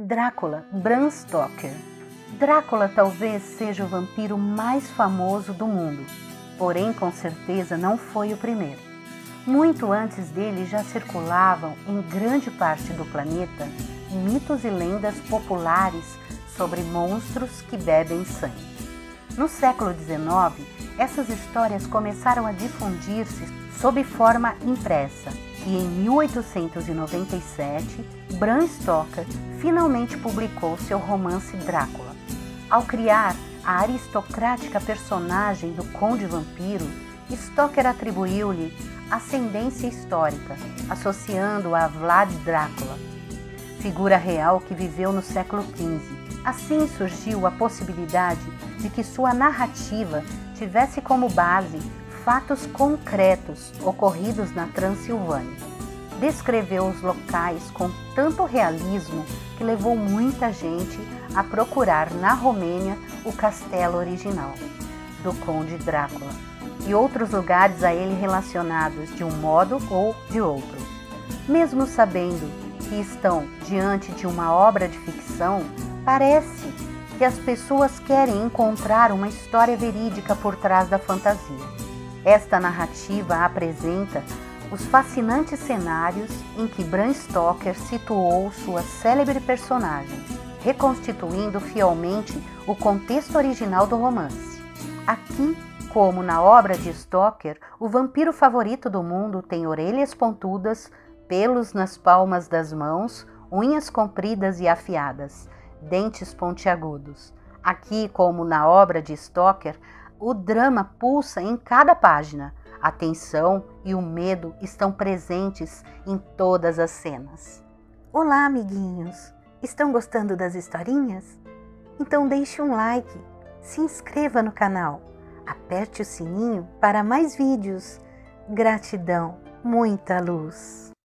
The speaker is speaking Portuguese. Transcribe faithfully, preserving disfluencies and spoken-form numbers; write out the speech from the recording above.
Drácula, Bram Stoker. Drácula talvez seja o vampiro mais famoso do mundo, porém com certeza não foi o primeiro. Muito antes dele já circulavam em grande parte do planeta mitos e lendas populares sobre monstros que bebem sangue. No século dezenove, essas histórias começaram a difundir-se sob forma impressa e em mil oitocentos e noventa e sete, Bram Stoker finalmente publicou seu romance Drácula. Ao criar a aristocrática personagem do Conde Vampiro, Stoker atribuiu-lhe ascendência histórica, associando-a a Vlad Drácula, figura real que viveu no século quinze. Assim surgiu a possibilidade de que sua narrativa tivesse como base fatos concretos ocorridos na Transilvânia. Descreveu os locais com tanto realismo que levou muita gente a procurar na Romênia o castelo original do Conde Drácula e outros lugares a ele relacionados de um modo ou de outro. Mesmo sabendo que estão diante de uma obra de ficção, parece que as pessoas querem encontrar uma história verídica por trás da fantasia. Esta narrativa apresenta os fascinantes cenários em que Bram Stoker situou sua célebre personagem, reconstituindo fielmente o contexto original do romance. Aqui, como na obra de Stoker, o vampiro favorito do mundo tem orelhas pontudas, pelos nas palmas das mãos, unhas compridas e afiadas, dentes pontiagudos. Aqui, como na obra de Stoker, o drama pulsa em cada página. A tensão e o medo estão presentes em todas as cenas. Olá, amiguinhos! Estão gostando das historinhas? Então deixe um like, se inscreva no canal, aperte o sininho para mais vídeos. Gratidão, muita luz!